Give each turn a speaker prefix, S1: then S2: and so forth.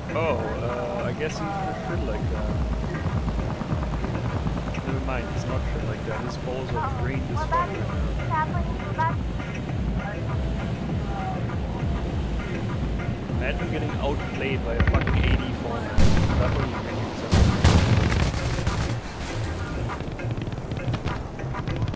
S1: Oh, I guess he's shit like that. Never mind, he's not shit like that. His balls are green as fuck right now. Imagine getting outplayed by a fucking AD-4. That would be